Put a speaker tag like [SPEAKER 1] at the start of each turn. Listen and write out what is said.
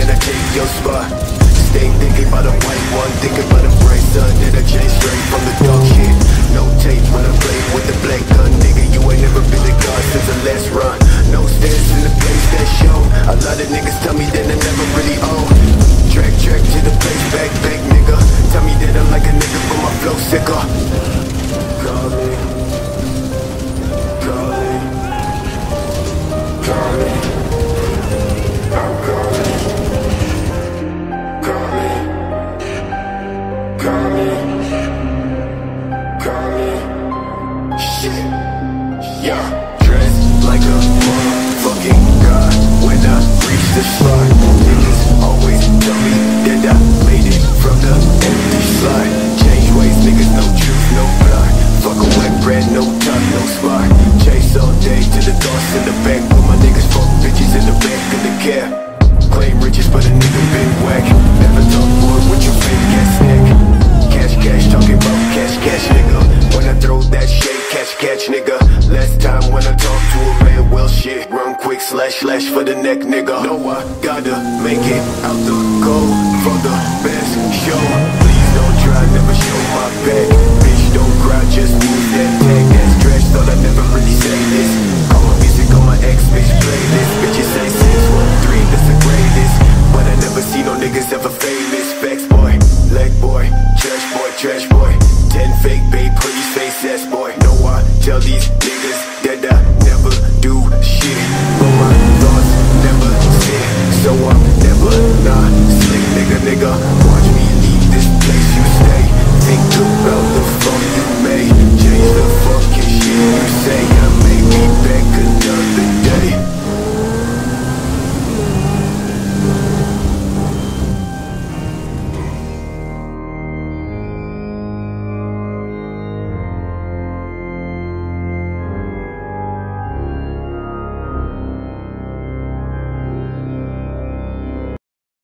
[SPEAKER 1] can I take your spot? Stay thinking about a white one, thinking about a bright sun that I changed straight from the dark shit. No tape when I play with the black gun, nigga, you ain't never been a god since the last run. No stairs in the place that show. A lot of niggas tell me that I never really own. Track to the place, back, nigga. Tell me that I'm like a nigga, but my flow sicker. Call me, call me, call me. I'm calling, call me, call me, call me. Shit, yeah. Dressed like a motherfucking god when I reach the spot. Niggas always tell me that I made it from the empty slide. Change ways, niggas, no truth, no plot. Fuck a wet bread, no top, no spot. Chase all day to the thoughts in the back. Put my niggas fuck bitches in the back of the cab. Claim riches, but a nigga been whack. Never talk boy with your fake ass neck. Cash, talking about cash, nigga. When I throw that shit, catch, nigga. Last time when I talk to a man, well shit. Run quick, slash for the neck, nigga. No, I gotta make it out the cold for the best show. Please don't try, never show my back. Bitch, don't cry, just move that tag. That's trash, thought I never really say this. All my music on my ex bitch playlist.